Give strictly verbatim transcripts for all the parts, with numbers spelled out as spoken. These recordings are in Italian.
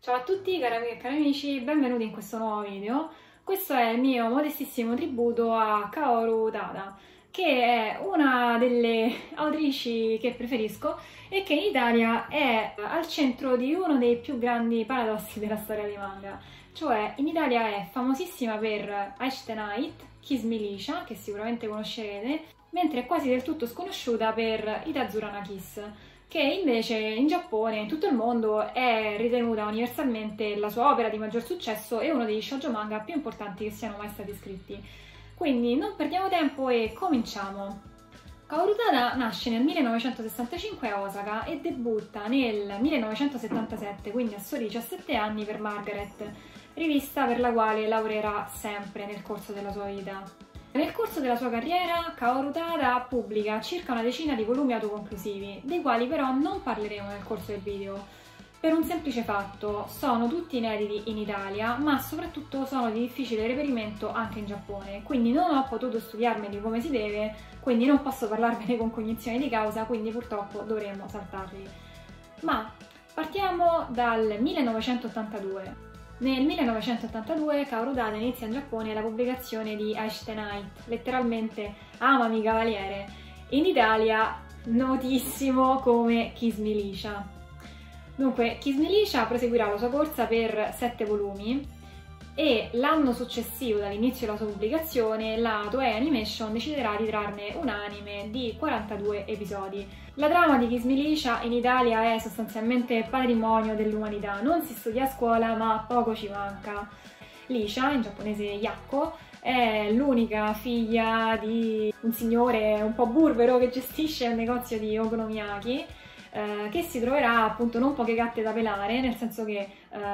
Ciao a tutti cari amiche e cari amici, benvenuti in questo nuovo video. Questo è il mio modestissimo tributo a Kaoru Tada, che è una delle autrici che preferisco e che in Italia è al centro di uno dei più grandi paradossi della storia dei manga. Cioè, in Italia è famosissima per Aishite Night, Kiss Me Lisha, che sicuramente conoscerete, mentre è quasi del tutto sconosciuta per Itazurana Kiss, che invece in Giappone e in tutto il mondo è ritenuta universalmente la sua opera di maggior successo e uno degli shoujo manga più importanti che siano mai stati scritti. Quindi non perdiamo tempo e cominciamo! Kaoru Tada nasce nel millenovecentosessantacinque a Osaka e debutta nel millenovecentosettantasette, quindi a soli diciassette anni, per Margaret, rivista per la quale lavorerà sempre nel corso della sua vita. Nel corso della sua carriera, Kaoru Tada pubblica circa una decina di volumi autoconclusivi, dei quali però non parleremo nel corso del video, per un semplice fatto: sono tutti inediti in Italia, ma soprattutto sono di difficile reperimento anche in Giappone, quindi non ho potuto studiarmeli come si deve, quindi non posso parlarvene con cognizione di causa, quindi purtroppo dovremo saltarli. Ma partiamo dal millenovecentottantadue. Nel millenovecentottantadue Kaoru Tada inizia in Giappone la pubblicazione di Aishite Night, letteralmente Amami Cavaliere, in Italia notissimo come Kiss Me Lisha. Dunque, Kiss Me Lisha proseguirà la sua corsa per sette volumi e l'anno successivo dall'inizio della sua pubblicazione la Toei Animation deciderà di trarne un anime di quarantadue episodi. La trama di Kiss Me Lisha in Italia è sostanzialmente patrimonio dell'umanità, non si studia a scuola ma poco ci manca. Lisha, in giapponese Yakko, è l'unica figlia di un signore un po' burbero che gestisce un negozio di okonomiyaki, eh, che si troverà appunto non poche gatte da pelare, nel senso che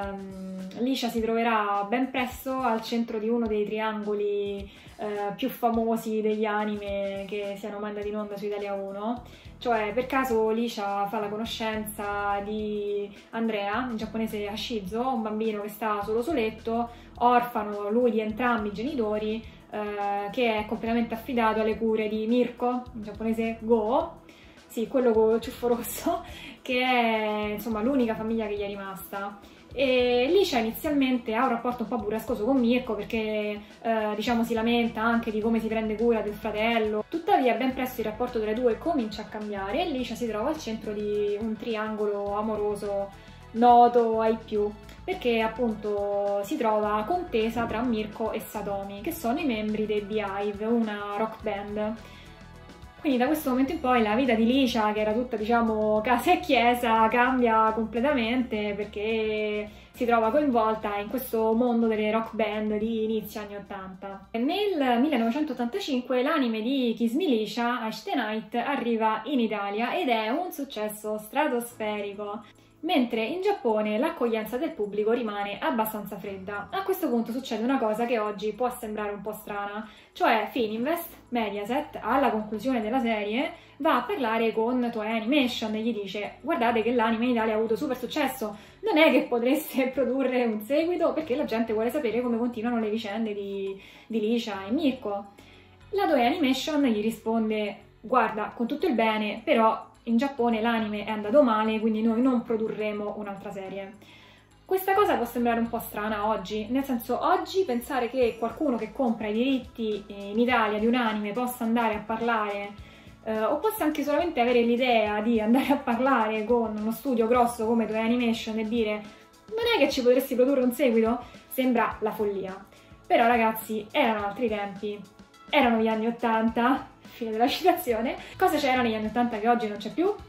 ehm, Lisha si troverà ben presto al centro di uno dei triangoli eh, più famosi degli anime che siano mai andati in onda su Italia uno. Cioè, per caso Lisha fa la conoscenza di Andrea, in giapponese Ashizo, un bambino che sta solo soletto, orfano lui di entrambi i genitori, eh, che è completamente affidato alle cure di Mirko, in giapponese Go, sì, quello con il ciuffo rosso, che è insomma l'unica famiglia che gli è rimasta. E Lisha inizialmente ha un rapporto un po' burrascoso con Mirko perché eh, diciamo si lamenta anche di come si prende cura del fratello. Tuttavia ben presto il rapporto tra i due comincia a cambiare e Lisha si trova al centro di un triangolo amoroso noto ai più, perché appunto si trova contesa tra Mirko e Satomi, che sono i membri dei Beehive, una rock band. Quindi da questo momento in poi la vita di Lisha, che era tutta diciamo casa e chiesa, cambia completamente perché si trova coinvolta in questo mondo delle rock band di inizio anni ottanta. Nel millenovecentottantacinque l'anime di Kiss Me Lisha, Aishite Night, arriva in Italia ed è un successo stratosferico, mentre in Giappone l'accoglienza del pubblico rimane abbastanza fredda. A questo punto succede una cosa che oggi può sembrare un po' strana, cioè Fininvest, Mediaset, alla conclusione della serie, va a parlare con Toei Animation e gli dice: guardate che l'anime in Italia ha avuto super successo, non è che potreste produrre un seguito perché la gente vuole sapere come continuano le vicende di, di Lisha e Mirko. La Toei Animation gli risponde: guarda, con tutto il bene, però in Giappone l'anime è andato male, quindi noi non produrremo un'altra serie. Questa cosa può sembrare un po' strana oggi, nel senso, oggi pensare che qualcuno che compra i diritti in Italia di un anime possa andare a parlare, eh, o possa anche solamente avere l'idea di andare a parlare con uno studio grosso come Toei Animation e dire: non è che ci potresti produrre un seguito? Sembra la follia. Però ragazzi, erano altri tempi, erano gli anni ottanta, fine della citazione. Cosa c'era negli anni ottanta che oggi non c'è più?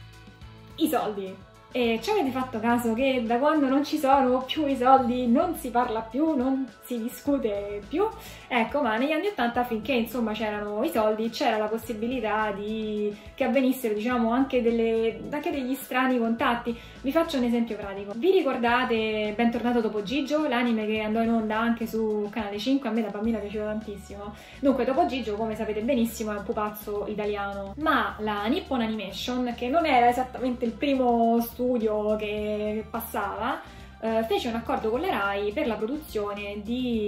I soldi. E ci avete fatto caso che da quando non ci sono più i soldi non si parla più, non si discute più? Ecco, ma negli anni ottanta, finché insomma c'erano i soldi, c'era la possibilità di che avvenissero, diciamo, anche, delle, anche degli strani contatti. Vi faccio un esempio pratico. Vi ricordate Bentornato Topo Gigio, l'anime che andò in onda anche su Canale cinque? A me da bambina piaceva tantissimo. Dunque, Topo Gigio, come sapete benissimo, è un pupazzo italiano, ma la Nippon Animation, che non era esattamente il primo studio che passava, eh, fece un accordo con la Rai per la produzione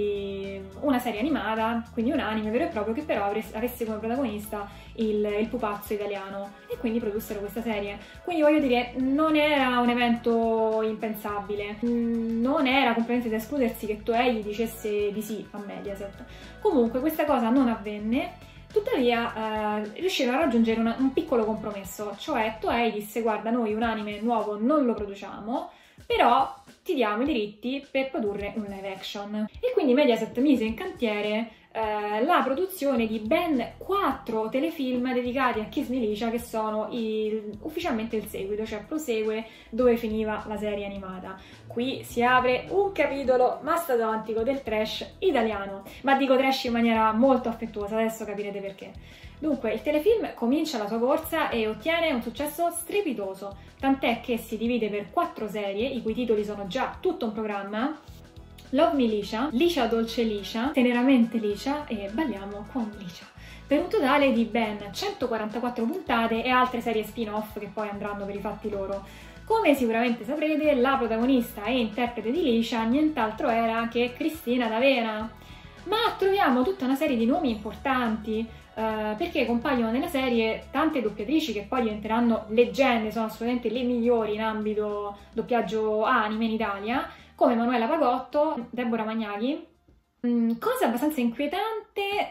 di una serie animata, quindi un anime vero e proprio, che però avesse come protagonista il, il pupazzo italiano, e quindi produssero questa serie. Quindi voglio dire, non era un evento impensabile, non era completamente da escludersi che Toei gli dicesse di sì a Mediaset. Comunque questa cosa non avvenne. Tuttavia eh, riuscirono a raggiungere una, un piccolo compromesso, cioè Toei disse: guarda, noi un anime nuovo non lo produciamo, però ti diamo i diritti per produrre un live action. E quindi Mediaset mise in cantiere eh, la produzione di ben quattro telefilm dedicati a Kiss Me Licia, che sono il, ufficialmente il seguito, cioè prosegue dove finiva la serie animata. Qui si apre un capitolo mastodontico del trash italiano, ma dico trash in maniera molto affettuosa, adesso capirete perché. Dunque, il telefilm comincia la sua corsa e ottiene un successo strepitoso, tant'è che si divide per quattro serie, i cui titoli sono già tutto un programma: Love Me Licia, Licia Dolce Licia, Teneramente Licia e Balliamo con Licia, per un totale di ben centoquarantaquattro puntate e altre serie spin-off che poi andranno per i fatti loro. Come sicuramente saprete, la protagonista e interprete di Licia nient'altro era che Cristina D'Avena. Ma troviamo tutta una serie di nomi importanti, eh, perché compaiono nella serie tante doppiatrici che poi diventeranno leggende, sono assolutamente le migliori in ambito doppiaggio anime in Italia, come Manuela Pagotto, Deborah Magnaghi. Mm, cosa abbastanza inquietante,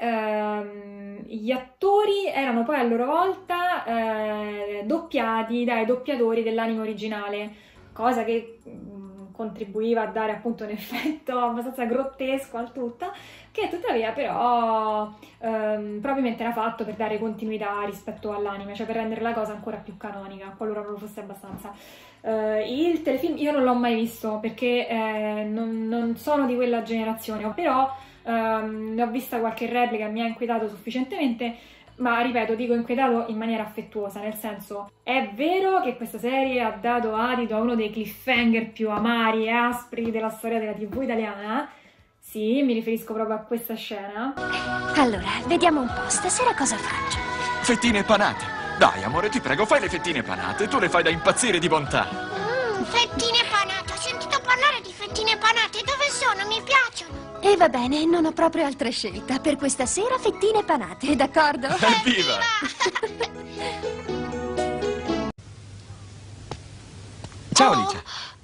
ehm, gli attori erano poi a loro volta eh, doppiati dai doppiatori dell'anime originale, cosa che mm, contribuiva a dare appunto un effetto abbastanza grottesco al tutto, che tuttavia però ehm, probabilmente era fatto per dare continuità rispetto all'anime, cioè per rendere la cosa ancora più canonica, qualora non lo fosse abbastanza. Uh, il telefilm io non l'ho mai visto perché eh, non, non sono di quella generazione, però um, ne ho vista qualche replica, mi ha inquietato sufficientemente, ma ripeto, dico inquietato in maniera affettuosa, nel senso, è vero che questa serie ha dato adito a uno dei cliffhanger più amari e aspri della storia della tivù italiana. Sì, mi riferisco proprio a questa scena. Allora, vediamo un po', stasera cosa faccio? Fettine panate. Dai, amore, ti prego, fai le fettine panate. Tu le fai da impazzire di bontà. Mmm, fettine panate. Ho sentito parlare di fettine panate. Dove sono? Mi piacciono. E va bene, non ho proprio altra scelta. Per questa sera fettine panate, d'accordo? Evviva! Ciao, Licia.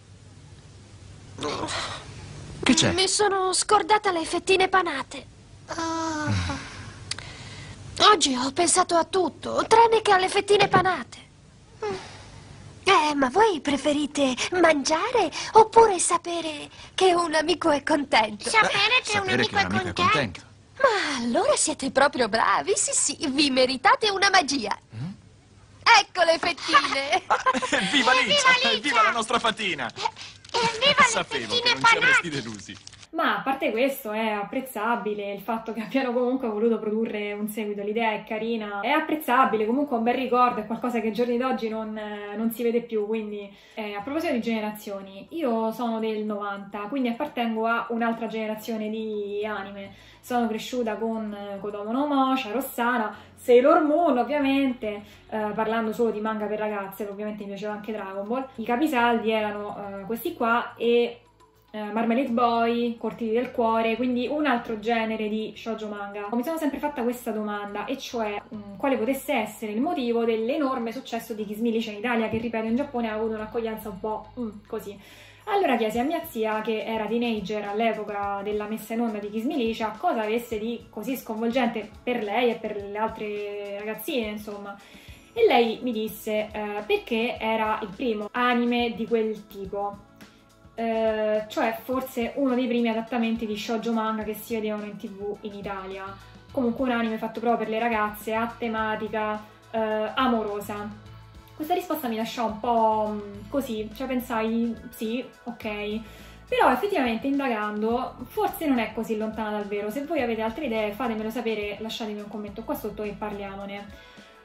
Che c'è? Mi sono scordata le fettine panate. Oh. Oggi ho pensato a tutto, tranne che alle fettine panate. Eh, ma voi preferite mangiare oppure sapere che un amico è contento? Sapere che un Sapere amico, che un amico è è contento. contento. Ma allora siete proprio bravi, sì sì, vi meritate una magia. Mm? Ecco le fettine. Evviva Licia! Evviva Licia! Evviva la nostra fatina! Evviva le Sapevo che fettine non ci avresti panate. delusi. Ma a parte questo è apprezzabile il fatto che abbiano comunque voluto produrre un seguito, l'idea è carina, è apprezzabile, comunque un bel ricordo, è qualcosa che ai giorni d'oggi non, non si vede più, quindi eh, a proposito di generazioni, io sono del novanta, quindi appartengo a un'altra generazione di anime, sono cresciuta con Kodomo no Mocha, Rossana, Sailor Moon ovviamente, eh, parlando solo di manga per ragazze, ovviamente mi piaceva anche Dragon Ball, i capisaldi erano eh, questi qua e Uh, Marmalade Boy, Cortili del Cuore, quindi un altro genere di shoujo manga. Mi sono sempre fatta questa domanda, e cioè um, quale potesse essere il motivo dell'enorme successo di Kiss Me Licia in Italia, che ripeto in Giappone ha avuto un'accoglienza un po' mm, così. Allora chiesi a mia zia, che era teenager all'epoca della messa in onda di Kiss Me Licia, cosa avesse di così sconvolgente per lei e per le altre ragazzine, insomma. E lei mi disse uh, perché era il primo anime di quel tipo. Uh, cioè forse uno dei primi adattamenti di shoujo manga che si vedevano in tv in Italia, comunque un anime fatto proprio per le ragazze a tematica uh, amorosa. Questa risposta mi lasciò un po' um, così, cioè pensai sì, ok, però effettivamente indagando forse non è così lontana dal vero. Se voi avete altre idee fatemelo sapere, lasciatemi un commento qua sotto e parliamone.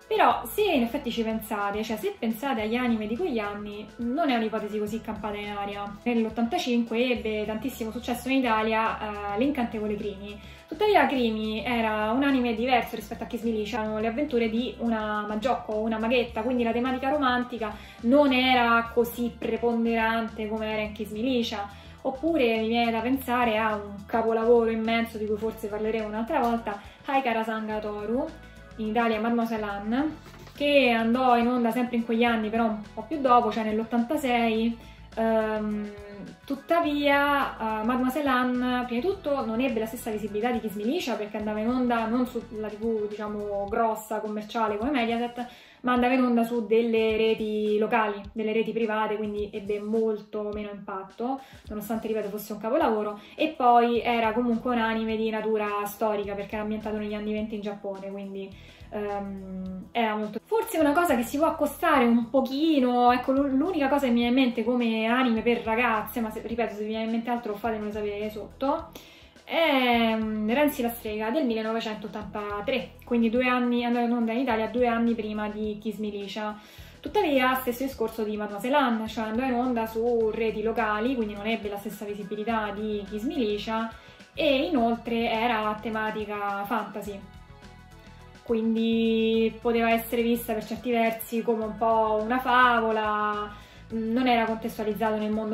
Però se in effetti ci pensate, cioè se pensate agli anime di quegli anni, non è un'ipotesi così campata in aria. Nell'ottantacinque ebbe tantissimo successo in Italia uh, L'incantevole Crimi. Tuttavia Crimi era un anime diverso rispetto a Kiss Me Lee, c'erano le avventure di una Maggiocco, una maghetta, quindi la tematica romantica non era così preponderante come era in Kiss Me Lee. Oppure mi viene da pensare a un capolavoro immenso di cui forse parleremo un'altra volta, Haikara Sanga Toru, in Italia Mademoiselle Anne, che andò in onda sempre in quegli anni, però un po' più dopo, cioè nell'ottantasei. Um, tuttavia uh, Mademoiselle Anne prima di tutto non ebbe la stessa visibilità di Kiss Me Lee, perché andava in onda non sulla tivù diciamo grossa, commerciale come Mediaset, ma andava in onda su delle reti locali, delle reti private, quindi ebbe molto meno impatto, nonostante, ripeto, fosse un capolavoro. E poi era comunque un anime di natura storica, perché era ambientato negli anni venti in Giappone, quindi um, era molto... Forse una cosa che si può accostare un pochino, ecco, l'unica cosa che mi viene in mente come anime per ragazze, ma se, ripeto, se vi viene in mente altro fatemelo sapere sotto, è Renzi la strega del millenovecentottantatré, quindi due anni, andata in onda in Italia due anni prima di Kiss Me Lee. Tuttavia, stesso discorso di Mademoiselle Anne, cioè andò in onda su reti locali, quindi non ebbe la stessa visibilità di Kiss Me Lee, e inoltre era a tematica fantasy, quindi poteva essere vista per certi versi come un po' una favola, non era contestualizzato nel mondo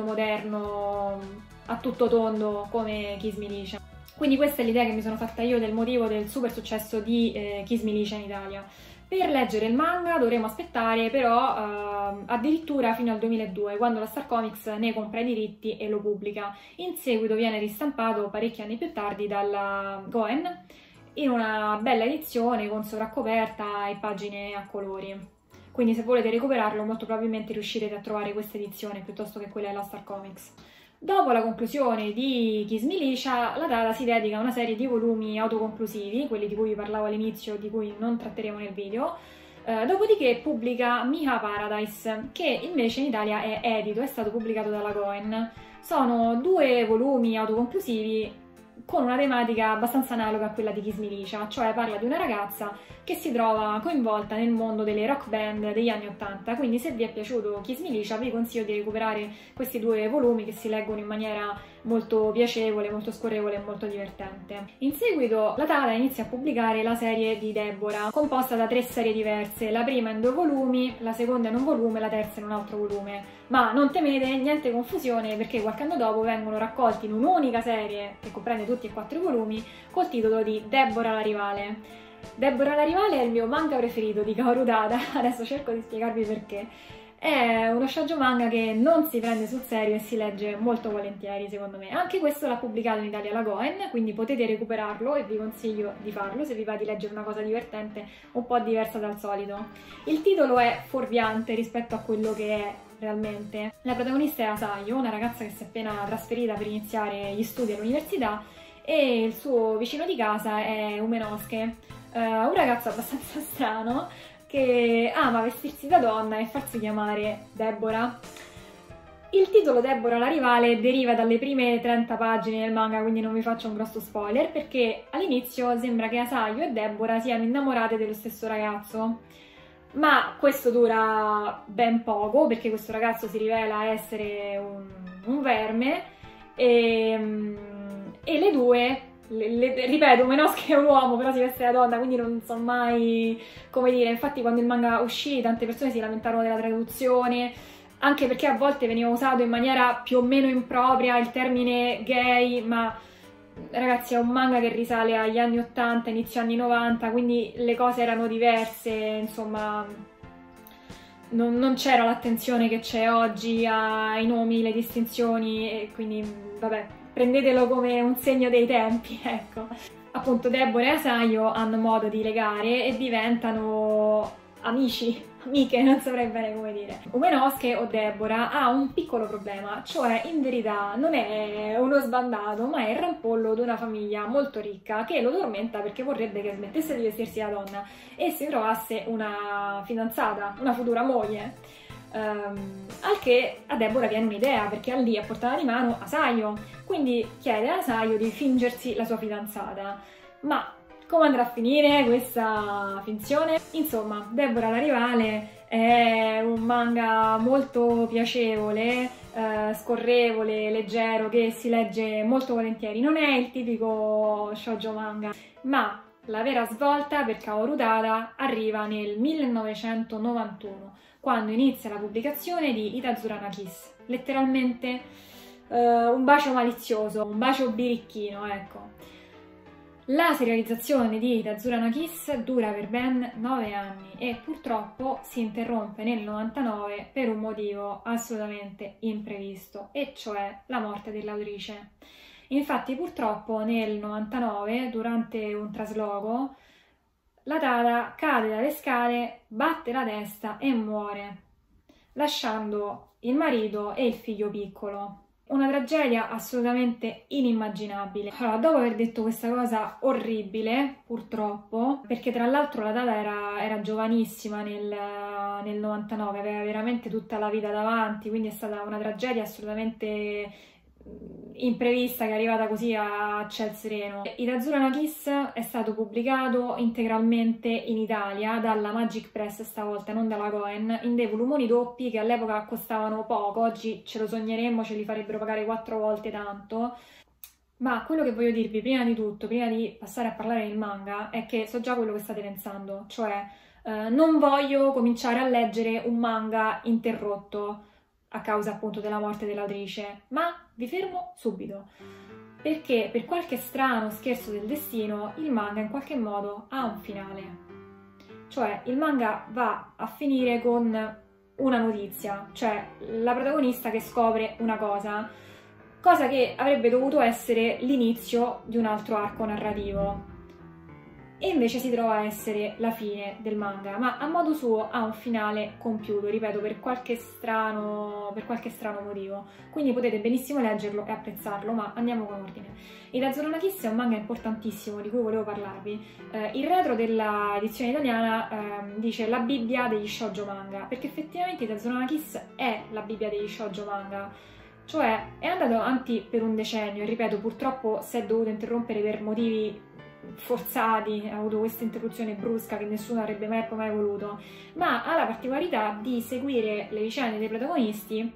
moderno a tutto tondo come Kiss Me Lee. Quindi questa è l'idea che mi sono fatta io del motivo del super successo di eh, Kiss Me Lee in Italia. Per leggere il manga dovremo aspettare però eh, addirittura fino al duemiladue, quando la Star Comics ne compra i diritti e lo pubblica. In seguito viene ristampato parecchi anni più tardi dalla Goen in una bella edizione con sovraccoperta e pagine a colori. Quindi se volete recuperarlo molto probabilmente riuscirete a trovare questa edizione piuttosto che quella della Star Comics. Dopo la conclusione di Kiss Me Lee, la Dada si dedica a una serie di volumi autoconclusivi, quelli di cui vi parlavo all'inizio, di cui non tratteremo nel video, eh, dopodiché pubblica Miha Paradise, che invece in Italia è edito, è stato pubblicato dalla Goen. Sono due volumi autoconclusivi con una tematica abbastanza analoga a quella di Kiss Me Lee, cioè parla di una ragazza che si trova coinvolta nel mondo delle rock band degli anni ottanta, quindi se vi è piaciuto Kiss Me Lee vi consiglio di recuperare questi due volumi che si leggono in maniera molto piacevole, molto scorrevole e molto divertente. In seguito la Tada inizia a pubblicare la serie di Deborah, composta da tre serie diverse, la prima in due volumi, la seconda in un volume, la terza in un altro volume. Ma non temete, niente confusione, perché qualche anno dopo vengono raccolti in un'unica serie, che comprende tutti e quattro i volumi, col titolo di Deborah la rivale. Deborah la rivale è il mio manga preferito di Kaoru Dada, adesso cerco di spiegarvi perché. È uno shoujo manga che non si prende sul serio e si legge molto volentieri, secondo me. Anche questo l'ha pubblicato in Italia la Goen, quindi potete recuperarlo e vi consiglio di farlo se vi va di leggere una cosa divertente, un po' diversa dal solito. Il titolo è fuorviante rispetto a quello che è realmente. La protagonista è Asayo, una ragazza che si è appena trasferita per iniziare gli studi all'università, e il suo vicino di casa è Umenosuke, uh, un ragazzo abbastanza strano che ama vestirsi da donna e farsi chiamare Deborah. Il titolo Deborah la rivale deriva dalle prime trenta pagine del manga, quindi non vi faccio un grosso spoiler, perché all'inizio sembra che Asayo e Deborah siano innamorate dello stesso ragazzo. Ma questo dura ben poco, perché questo ragazzo si rivela essere un, un verme e, e le due, le, le, ripeto, Umenosuke è un uomo, però si veste da donna, quindi non so mai come dire. Infatti quando il manga uscì tante persone si lamentarono della traduzione, anche perché a volte veniva usato in maniera più o meno impropria il termine gay, ma ragazzi è un manga che risale agli anni ottanta, inizio anni novanta, quindi le cose erano diverse, insomma non, non c'era l'attenzione che c'è oggi ai nomi, le distinzioni, e quindi vabbè, prendetelo come un segno dei tempi, ecco. Appunto Deborah e Asayo hanno modo di legare e diventano amici, amiche, non saprei bene come dire. Umenosuke o Deborah ha un piccolo problema, cioè in verità non è uno sbandato, ma è il rampollo di una famiglia molto ricca che lo tormenta perché vorrebbe che smettesse di vestirsi da donna e si trovasse una fidanzata, una futura moglie. Um, al che a Deborah viene un'idea, perché ha lì a portata di mano Asayo, quindi chiede a Asayo di fingersi la sua fidanzata, ma Come andrà a finire questa finzione? Insomma, Deborah la rivale è un manga molto piacevole, eh, scorrevole, leggero, che si legge molto volentieri. Non è il tipico shoujo manga, ma la vera svolta per Kaoru Dada arriva nel millenovecentonovantuno, quando inizia la pubblicazione di Itazura no Kiss. Letteralmente eh, un bacio malizioso, un bacio birichino, ecco. La serializzazione di Itazura no Kiss dura per ben nove anni e purtroppo si interrompe nel novantanove per un motivo assolutamente imprevisto, e cioè la morte dell'autrice. Infatti purtroppo nel novantanove, durante un trasloco, la Dada cade dalle scale, batte la testa e muore, lasciando il marito e il figlio piccolo. Una tragedia assolutamente inimmaginabile. Allora, dopo aver detto questa cosa orribile, purtroppo, perché tra l'altro la Dada era, era giovanissima nel, nel novantanove, aveva veramente tutta la vita davanti, quindi è stata una tragedia assolutamente imprevista che è arrivata così a ciel sereno. Itazura no Kiss è stato pubblicato integralmente in Italia dalla Magic Press, stavolta non dalla Goen, in dei volumoni doppi che all'epoca costavano poco. Oggi ce lo sogneremmo, ce li farebbero pagare quattro volte tanto. Ma quello che voglio dirvi prima di tutto, prima di passare a parlare del manga, è che so già quello che state pensando, cioè eh, non voglio cominciare a leggere un manga interrotto a causa appunto della morte dell'autrice, ma vi fermo subito, perché per qualche strano scherzo del destino il manga in qualche modo ha un finale. Cioè il manga va a finire con una notizia, cioè la protagonista che scopre una cosa, cosa che avrebbe dovuto essere l'inizio di un altro arco narrativo. E invece si trova a essere la fine del manga, ma a modo suo ha un finale compiuto, ripeto, per qualche strano, per qualche strano motivo. Quindi potete benissimo leggerlo e apprezzarlo, ma andiamo con ordine. Itazura no Kiss è un manga importantissimo di cui volevo parlarvi. Eh, il retro della edizione italiana eh, dice la Bibbia degli shoujo manga, perché effettivamente Itazura no Kiss è la Bibbia degli shoujo manga. Cioè è andato avanti per un decennio e ripeto, purtroppo si è dovuto interrompere per motivi forzati, ha avuto questa interruzione brusca che nessuno avrebbe mai, mai voluto, ma ha la particolarità di seguire le vicende dei protagonisti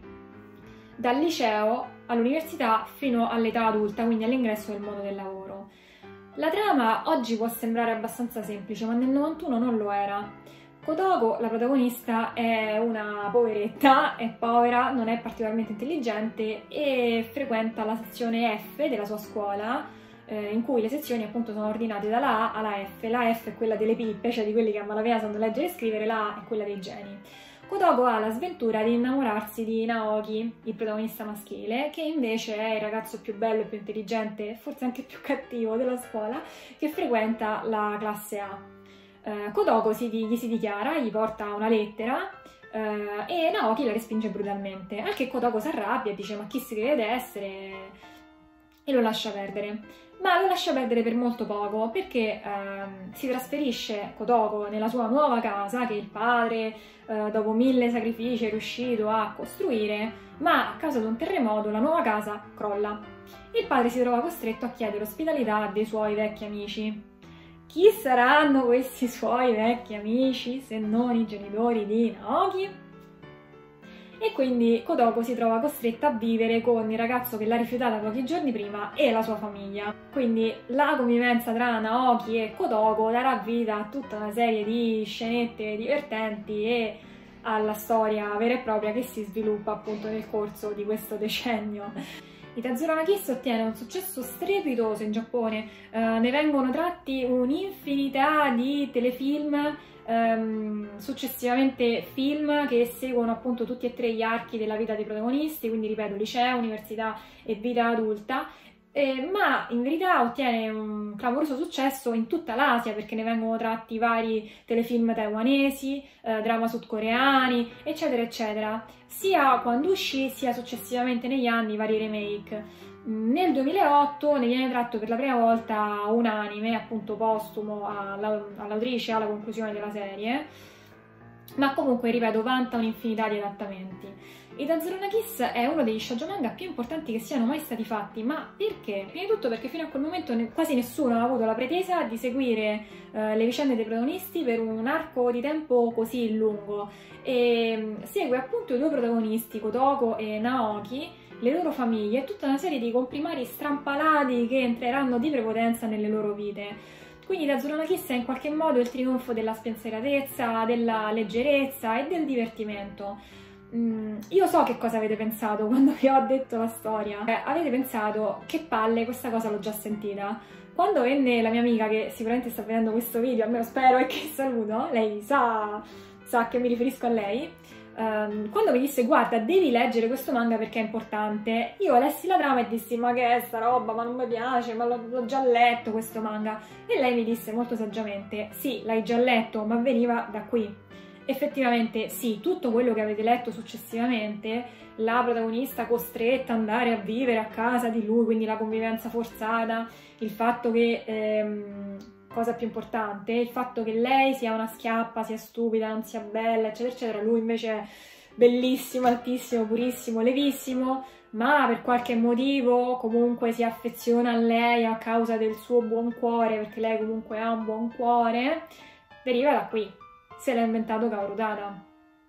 dal liceo all'università fino all'età adulta, quindi all'ingresso del mondo del lavoro. La trama oggi può sembrare abbastanza semplice, ma nel novantuno non lo era. Kotoko, la protagonista, è una poveretta, è povera, non è particolarmente intelligente e frequenta la sezione F della sua scuola, in cui le sezioni appunto sono ordinate dalla A alla F. La F è quella delle pippe, cioè di quelli che a malapena sanno leggere e scrivere, la A è quella dei geni. Kotoko ha la sventura di innamorarsi di Naoki, il protagonista maschile, che invece è il ragazzo più bello e più intelligente, forse anche più cattivo della scuola, che frequenta la classe A. Eh, Kotoko si, gli si dichiara, gli porta una lettera eh, e Naoki la respinge brutalmente, anche Kotoko si arrabbia e dice ma chi si crede essere, e lo lascia perdere. Ma lo lascia perdere per molto poco, perché ehm, si trasferisce Kotoko nella sua nuova casa che il padre, eh, dopo mille sacrifici, è riuscito a costruire, ma a causa di un terremoto la nuova casa crolla. Il padre si trova costretto a chiedere ospitalità dei suoi vecchi amici. Chi saranno questi suoi vecchi amici se non i genitori di Naoki? E quindi Kotoko si trova costretta a vivere con il ragazzo che l'ha rifiutata pochi giorni prima e la sua famiglia. Quindi la convivenza tra Naoki e Kotoko darà vita a tutta una serie di scenette divertenti e alla storia vera e propria che si sviluppa appunto nel corso di questo decennio. Itazura no Kiss ottiene un successo strepitoso in Giappone, eh, ne vengono tratti un'infinità di telefilm, ehm, successivamente film che seguono appunto tutti e tre gli archi della vita dei protagonisti, quindi ripeto liceo, università e vita adulta, eh, ma in verità ottiene un clamoroso successo in tutta l'Asia, perché ne vengono tratti vari telefilm taiwanesi, eh, drama sudcoreani, eccetera eccetera, sia quando uscì sia successivamente negli anni vari remake. Nel duemilaotto ne viene tratto per la prima volta un anime, appunto postumo all'autrice alla conclusione della serie, ma comunque, ripeto, vanta un'infinità di adattamenti. Itazurana Kiss è uno degli shoujo manga più importanti che siano mai stati fatti, ma perché? Prima di tutto perché fino a quel momento ne quasi nessuno ha avuto la pretesa di seguire eh, le vicende dei protagonisti per un arco di tempo così lungo, e segue appunto i due protagonisti, Kotoko e Naoki, le loro famiglie e tutta una serie di comprimari strampalati che entreranno di prepotenza nelle loro vite. Quindi Itazurana Kiss è in qualche modo il trionfo della spensieratezza, della leggerezza e del divertimento. Mm, io so che cosa avete pensato quando vi ho detto la storia. Eh, avete pensato, che palle, questa cosa l'ho già sentita. Quando venne la mia amica, che sicuramente sta vedendo questo video, almeno spero, e che saluto, lei sa, sa che mi riferisco a lei, um, quando mi disse guarda devi leggere questo manga perché è importante, io lessi la trama e dissi ma che è sta roba, ma non mi piace, ma l'ho già letto questo manga, e lei mi disse molto saggiamente sì, l'hai già letto, ma veniva da qui. Effettivamente sì, tutto quello che avete letto successivamente, la protagonista costretta ad andare a vivere a casa di lui, quindi la convivenza forzata, il fatto che, ehm, cosa più importante, il fatto che lei sia una schiappa, sia stupida, non sia bella, eccetera, eccetera, lui invece è bellissimo, altissimo, purissimo, levissimo, ma per qualche motivo comunque si affeziona a lei a causa del suo buon cuore, perché lei comunque ha un buon cuore, deriva da qui. Se l'ha inventato Kaoru Tada.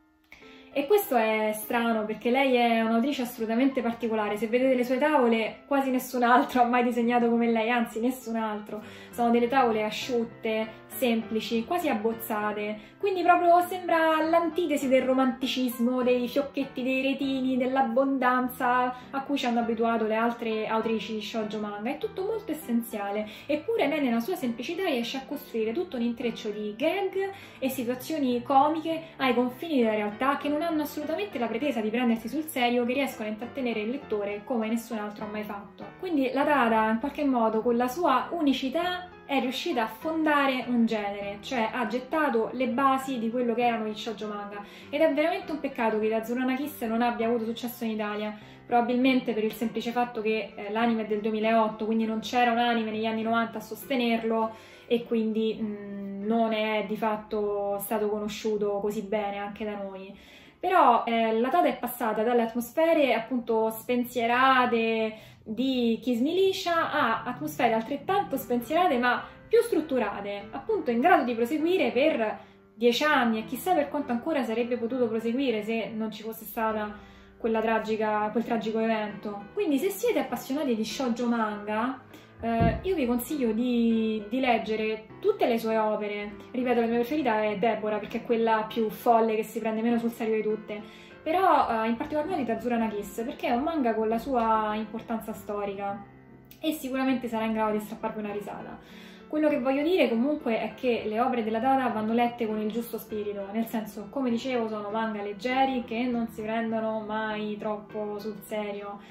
E questo è strano perché lei è un'autrice assolutamente particolare. Se vedete le sue tavole, quasi nessun altro ha mai disegnato come lei, anzi nessun altro. Sono delle tavole asciutte, semplici, quasi abbozzate, quindi proprio sembra l'antitesi del romanticismo, dei fiocchetti, dei retini, dell'abbondanza a cui ci hanno abituato le altre autrici di shoujo manga. È tutto molto essenziale, eppure lei nella sua semplicità riesce a costruire tutto un intreccio di gag e situazioni comiche ai confini della realtà che non hanno assolutamente la pretesa di prendersi sul serio, che riescono a intrattenere il lettore come nessun altro ha mai fatto. Quindi la Tada in qualche modo con la sua unicità è riuscita a fondare un genere, cioè ha gettato le basi di quello che erano gli shoujo manga, ed è veramente un peccato che Itazurana Kiss non abbia avuto successo in Italia, probabilmente per il semplice fatto che eh, l'anime è del duemilaotto, quindi non c'era un anime negli anni novanta a sostenerlo e quindi mh, non è di fatto stato conosciuto così bene anche da noi. Però eh, la Tada è passata dalle atmosfere appunto spensierate di Kiss Me Liscia a atmosfere altrettanto spensierate ma più strutturate, appunto in grado di proseguire per dieci anni, e chissà per quanto ancora sarebbe potuto proseguire se non ci fosse stata quella tragica, quel tragico evento. Quindi se siete appassionati di shoujo manga, eh, io vi consiglio di, di leggere tutte le sue opere. Ripeto, la mia preferita è Deborah perché è quella più folle, che si prende meno sul serio di tutte, però eh, in particolar modo Itazurana Kiss perché è un manga con la sua importanza storica e sicuramente sarà in grado di strapparvi una risata. Quello che voglio dire comunque è che le opere della Tada vanno lette con il giusto spirito, nel senso, come dicevo, sono manga leggeri che non si prendono mai troppo sul serio.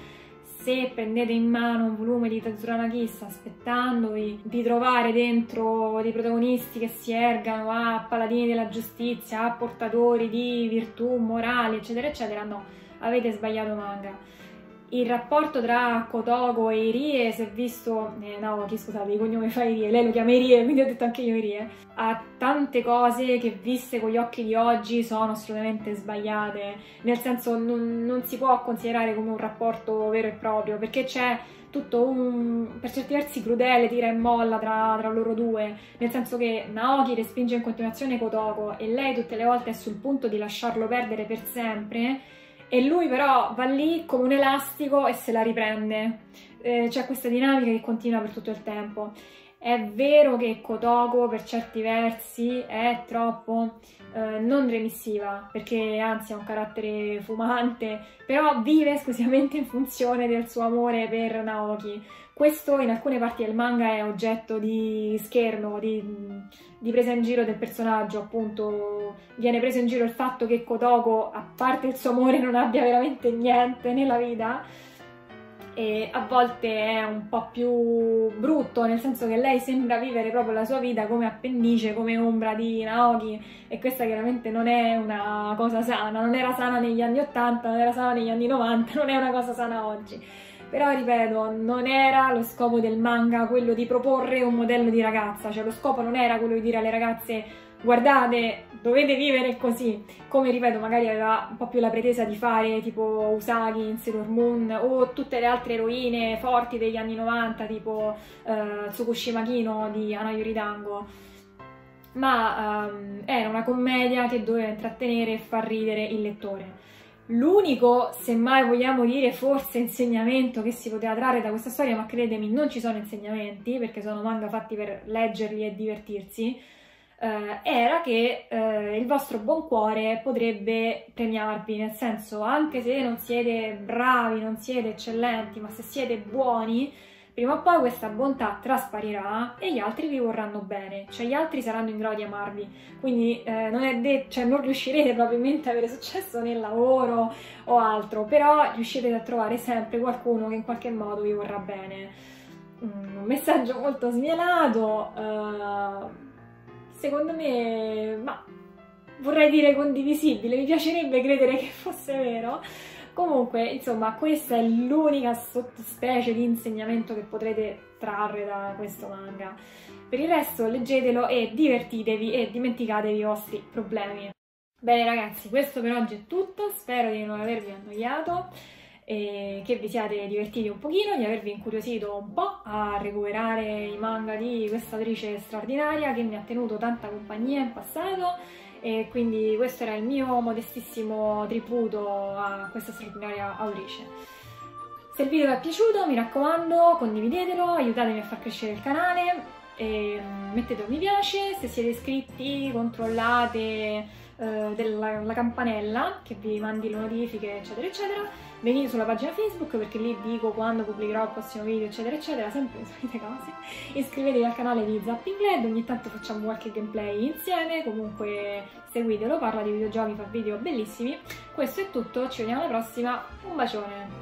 Se prendete in mano un volume di Itazurana Kiss aspettandovi di trovare dentro dei protagonisti che si ergano a paladini della giustizia, a portatori di virtù morali, eccetera, eccetera, no, avete sbagliato manga. Il rapporto tra Kotoko e Irie si è visto, eh, Naoki scusate, il cognome fa Irie, lei lo chiama Irie, quindi ho detto anche io Irie, ha tante cose che viste con gli occhi di oggi sono assolutamente sbagliate, nel senso non, non si può considerare come un rapporto vero e proprio, perché c'è tutto un, per certi versi crudele, tira e molla tra, tra loro due, nel senso che Naoki respinge in continuazione Kotoko e lei tutte le volte è sul punto di lasciarlo perdere per sempre, e lui però va lì come un elastico e se la riprende. Eh, c'è questa dinamica che continua per tutto il tempo. È vero che Kotoko per certi versi è troppo eh, non remissiva, perché anzi ha un carattere fumante, però vive esclusivamente in funzione del suo amore per Naoki. Questo in alcune parti del manga è oggetto di scherno, di, di presa in giro del personaggio, appunto viene preso in giro il fatto che Kotoko, a parte il suo amore, non abbia veramente niente nella vita, e a volte è un po' più brutto, nel senso che lei sembra vivere proprio la sua vita come appendice, come ombra di Naoki, e questa chiaramente non è una cosa sana, non era sana negli anni ottanta, non era sana negli anni novanta, non è una cosa sana oggi. Però, ripeto, non era lo scopo del manga quello di proporre un modello di ragazza, cioè lo scopo non era quello di dire alle ragazze guardate, dovete vivere così, come ripeto magari aveva un po' più la pretesa di fare tipo Usagi in Sailor Moon o tutte le altre eroine forti degli anni novanta tipo uh, Tsukushima Kino di Hana Yoridango, ma um, era una commedia che doveva intrattenere e far ridere il lettore. L'unico, se mai vogliamo dire forse, insegnamento che si poteva trarre da questa storia, ma credetemi non ci sono insegnamenti perché sono manga fatti per leggerli e divertirsi, eh, era che eh, il vostro buon cuore potrebbe premiarvi, nel senso, anche se non siete bravi, non siete eccellenti, ma se siete buoni, prima o poi questa bontà trasparirà e gli altri vi vorranno bene, cioè gli altri saranno in grado di amarvi, quindi eh, non, è de- cioè, non riuscirete probabilmente ad avere successo nel lavoro o altro, però riuscirete a trovare sempre qualcuno che in qualche modo vi vorrà bene. Mm, un messaggio molto smielato, uh, secondo me, ma vorrei dire condivisibile, mi piacerebbe credere che fosse vero. Comunque, insomma, questa è l'unica sottospecie di insegnamento che potrete trarre da questo manga. Per il resto, leggetelo e divertitevi e dimenticatevi i vostri problemi. Bene ragazzi, questo per oggi è tutto, spero di non avervi annoiato e che vi siate divertiti un pochino, di avervi incuriosito un po' a recuperare i manga di questa autrice straordinaria che mi ha tenuto tanta compagnia in passato. E quindi questo era il mio modestissimo tributo a questa straordinaria autrice. Se il video vi è piaciuto, mi raccomando, condividetelo, aiutatemi a far crescere il canale, e mettete un mi piace, se siete iscritti controllate eh, della, la campanella che vi mandi le notifiche eccetera eccetera, venite sulla pagina Facebook perché lì dico quando pubblicherò il prossimo video eccetera eccetera, sempre le solite cose. Iscrivetevi al canale di Zapping Led, ogni tanto facciamo qualche gameplay insieme, comunque seguitelo, parla di videogiochi, fa video bellissimi. Questo è tutto, ci vediamo alla prossima, un bacione!